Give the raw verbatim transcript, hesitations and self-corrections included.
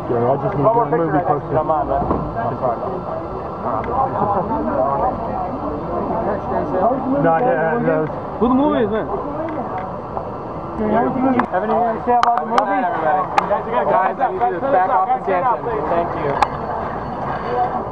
Yeah, I just need One more the picture movie right next to poster. you, don't mind, man. No, I didn't. Those. Who the movie is, man? Have anything to say about the movie? Guys, I need you to back off the dancing. Thank you.